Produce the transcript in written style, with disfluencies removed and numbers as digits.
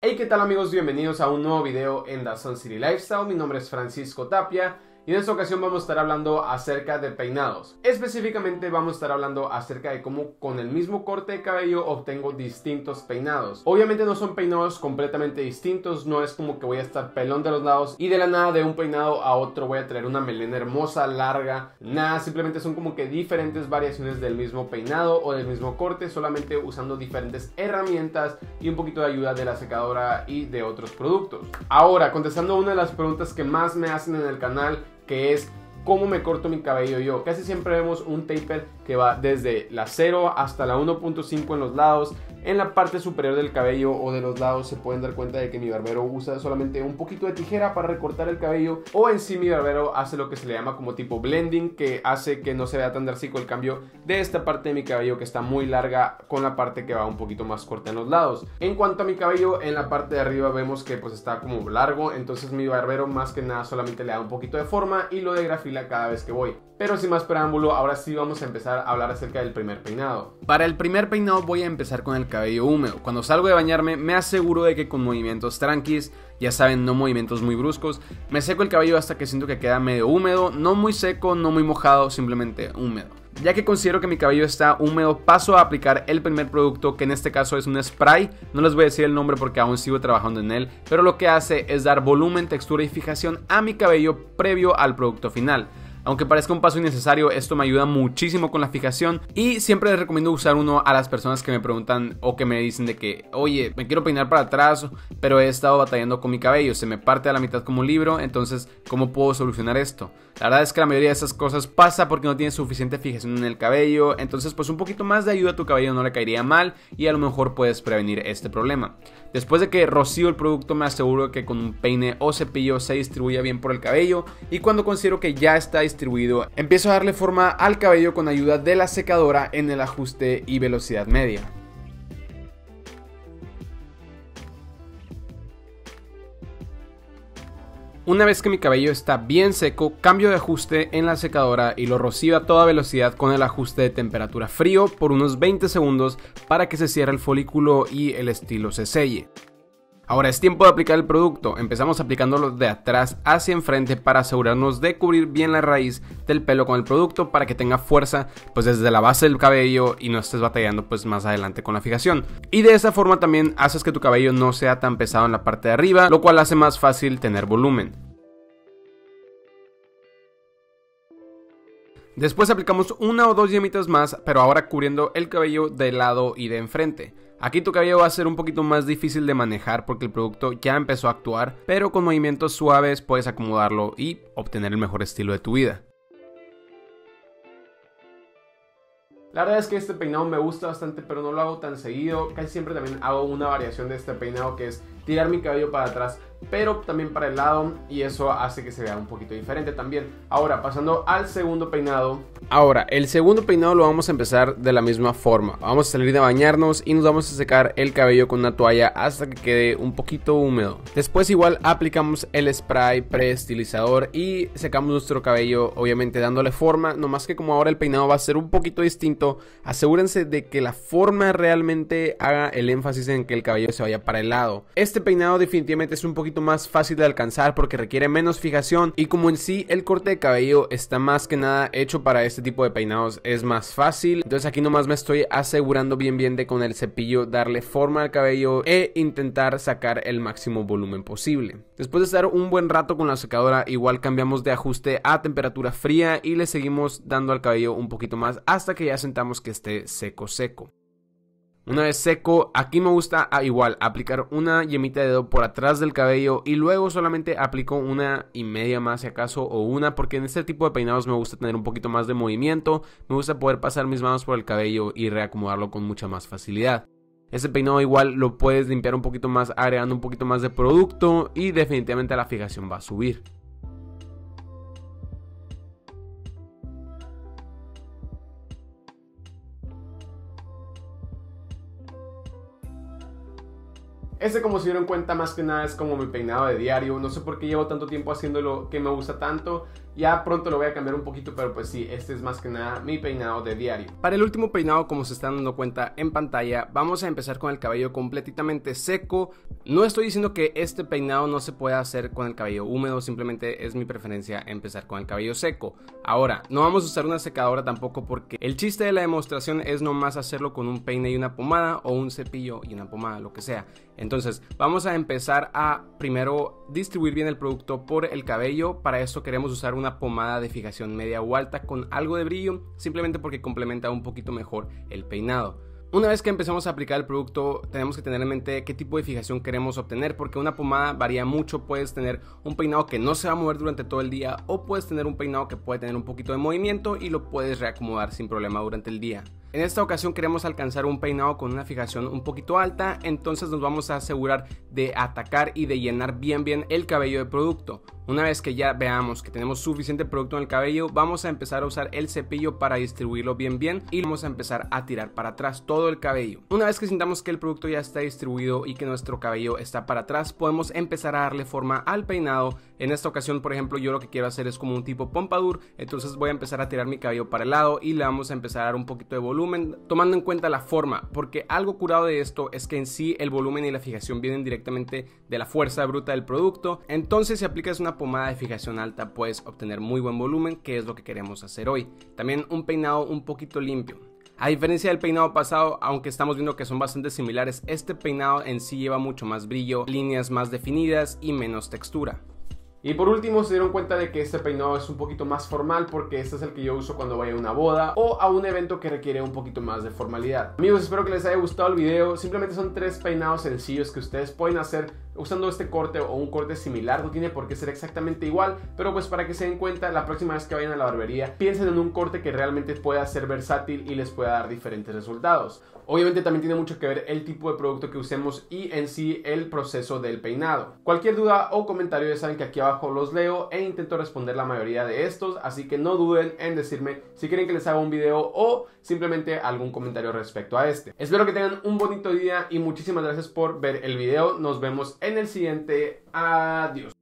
Hey, ¿qué tal amigos? Bienvenidos a un nuevo video en Dazón City Lifestyle. Mi nombre es Francisco Tapia y en esta ocasión vamos a estar hablando acerca de peinados. Específicamente vamos a estar hablando acerca de cómo con el mismo corte de cabello obtengo distintos peinados. Obviamente no son peinados completamente distintos, no es como que voy a estar pelón de los lados y de la nada de un peinado a otro voy a traer una melena hermosa, larga. Nada, simplemente son como que diferentes variaciones del mismo peinado o del mismo corte, solamente usando diferentes herramientas y un poquito de ayuda de la secadora y de otros productos. Ahora, contestando una de las preguntas que más me hacen en el canal, que es ¿cómo me corto mi cabello yo? Casi siempre vemos un taper que va desde la 0 hasta la 1.5 en los lados. En la parte superior del cabello o de los lados se pueden dar cuenta de que mi barbero usa solamente un poquito de tijera para recortar el cabello, o en sí mi barbero hace lo que se le llama como tipo blending, que hace que no se vea tan drástico el cambio de esta parte de mi cabello que está muy larga con la parte que va un poquito más corta en los lados. En cuanto a mi cabello, en la parte de arriba vemos que pues está como largo, entonces mi barbero más que nada solamente le da un poquito de forma y lo degrafila cada vez que voy. Pero sin más preámbulo, ahora sí vamos a empezar a hablar acerca del primer peinado. Para el primer peinado voy a empezar con el cabello húmedo. Cuando salgo de bañarme me aseguro de que con movimientos tranquis, ya saben, no movimientos muy bruscos, me seco el cabello hasta que siento que queda medio húmedo, no muy seco, no muy mojado, simplemente húmedo. Ya que considero que mi cabello está húmedo, paso a aplicar el primer producto, que en este caso es un spray. No les voy a decir el nombre porque aún sigo trabajando en él, pero lo que hace es dar volumen, textura y fijación a mi cabello previo al producto final. Aunque parezca un paso innecesario, esto me ayuda muchísimo con la fijación y siempre les recomiendo usar uno a las personas que me preguntan o que me dicen de que, oye, me quiero peinar para atrás, pero he estado batallando con mi cabello, se me parte a la mitad como un libro, entonces, ¿cómo puedo solucionar esto? La verdad es que la mayoría de esas cosas pasa porque no tienes suficiente fijación en el cabello, entonces pues un poquito más de ayuda a tu cabello no le caería mal y a lo mejor puedes prevenir este problema. Después de que rocío el producto me aseguro que con un peine o cepillo se distribuya bien por el cabello, y cuando considero que ya está distribuido, empiezo a darle forma al cabello con ayuda de la secadora en el ajuste y velocidad media. Una vez que mi cabello está bien seco, cambio de ajuste en la secadora y lo rocío a toda velocidad con el ajuste de temperatura frío por unos 20 segundos para que se cierre el folículo y el estilo se selle. Ahora es tiempo de aplicar el producto. Empezamos aplicándolo de atrás hacia enfrente para asegurarnos de cubrir bien la raíz del pelo con el producto para que tenga fuerza pues desde la base del cabello y no estés batallando pues más adelante con la fijación. Y de esa forma también haces que tu cabello no sea tan pesado en la parte de arriba, lo cual hace más fácil tener volumen. Después aplicamos una o dos yemitas más, pero ahora cubriendo el cabello de lado y de enfrente. Aquí tu cabello va a ser un poquito más difícil de manejar porque el producto ya empezó a actuar, pero con movimientos suaves puedes acomodarlo y obtener el mejor estilo de tu vida. La verdad es que este peinado me gusta bastante, pero no lo hago tan seguido. Casi siempre también hago una variación de este peinado, que es tirar mi cabello para atrás, pero también para el lado, y eso hace que se vea un poquito diferente también. Ahora, pasando al segundo peinado. Ahora, el segundo peinado lo vamos a empezar de la misma forma. Vamos a salir de bañarnos y nos vamos a secar el cabello con una toalla hasta que quede un poquito húmedo. Después igual aplicamos el spray preestilizador y secamos nuestro cabello, obviamente dándole forma. No más que como ahora el peinado va a ser un poquito distinto, asegúrense de que la forma realmente haga el énfasis en que el cabello se vaya para el lado. Este peinado definitivamente es un poquito más fácil de alcanzar porque requiere menos fijación, y como en sí el corte de cabello está más que nada hecho para este tipo de peinados, es más fácil. Entonces aquí nomás me estoy asegurando bien de con el cepillo darle forma al cabello e intentar sacar el máximo volumen posible. Después de estar un buen rato con la secadora, igual cambiamos de ajuste a temperatura fría y le seguimos dando al cabello un poquito más hasta que ya sentamos que esté seco. Una vez seco, aquí me gusta igual aplicar una yemita de dedo por atrás del cabello y luego solamente aplico una y media más si acaso, o una, porque en este tipo de peinados me gusta tener un poquito más de movimiento, me gusta poder pasar mis manos por el cabello y reacomodarlo con mucha más facilidad. Este peinado igual lo puedes limpiar un poquito más agregando un poquito más de producto y definitivamente la fijación va a subir. Este, como se dieron cuenta, más que nada es como mi peinado de diario. No sé por qué llevo tanto tiempo haciéndolo, que me gusta tanto, Ya pronto lo voy a cambiar un poquito, pero pues sí, este es más que nada mi peinado de diario. Para el último peinado, como se están dando cuenta en pantalla, vamos a empezar con el cabello completamente seco. No estoy diciendo que este peinado no se pueda hacer con el cabello húmedo, simplemente es mi preferencia empezar con el cabello seco. Ahora, no vamos a usar una secadora tampoco, porque el chiste de la demostración es nomás hacerlo con un peine y una pomada, o un cepillo y una pomada, lo que sea. Entonces vamos a empezar a primero distribuir bien el producto por el cabello. Para esto queremos usar una pomada de fijación media o alta con algo de brillo, simplemente porque complementa un poquito mejor el peinado. Una vez que empezamos a aplicar el producto, tenemos que tener en mente qué tipo de fijación queremos obtener, porque una pomada varía mucho. Puedes tener un peinado que no se va a mover durante todo el día, o puedes tener un peinado que puede tener un poquito de movimiento y lo puedes reacomodar sin problema durante el día. En esta ocasión queremos alcanzar un peinado con una fijación un poquito alta, entonces nos vamos a asegurar de atacar y de llenar bien el cabello de producto. Una vez que ya veamos que tenemos suficiente producto en el cabello, vamos a empezar a usar el cepillo para distribuirlo bien y vamos a empezar a tirar para atrás todo el cabello. Una vez que sintamos que el producto ya está distribuido y que nuestro cabello está para atrás, podemos empezar a darle forma al peinado. En esta ocasión, por ejemplo, yo lo que quiero hacer es como un tipo pompadour, entonces voy a empezar a tirar mi cabello para el lado y le vamos a empezar a dar un poquito de volumen, tomando en cuenta la forma, porque algo curado de esto es que en sí el volumen y la fijación vienen directamente de la fuerza bruta del producto. Entonces, si aplicas una pomada de fijación alta, puedes obtener muy buen volumen, que es lo que queremos hacer hoy. También un peinado un poquito limpio. A diferencia del peinado pasado, aunque estamos viendo que son bastante similares, este peinado en sí lleva mucho más brillo, líneas más definidas y menos textura. Y por último, se dieron cuenta de que este peinado es un poquito más formal, porque este es el que yo uso cuando voy a una boda o a un evento que requiere un poquito más de formalidad. Amigos, espero que les haya gustado el video. Simplemente son 3 peinados sencillos que ustedes pueden hacer usando este corte o un corte similar. No tiene por qué ser exactamente igual, pero pues para que se den cuenta, la próxima vez que vayan a la barbería, piensen en un corte que realmente pueda ser versátil y les pueda dar diferentes resultados. Obviamente también tiene mucho que ver el tipo de producto que usemos y en sí el proceso del peinado. Cualquier duda o comentario, ya saben que aquí abajo los leo e intento responder la mayoría de estos, así que no duden en decirme si quieren que les haga un video o simplemente algún comentario respecto a este. Espero que tengan un bonito día y muchísimas gracias por ver el video. Nos vemos en el siguiente. Adiós.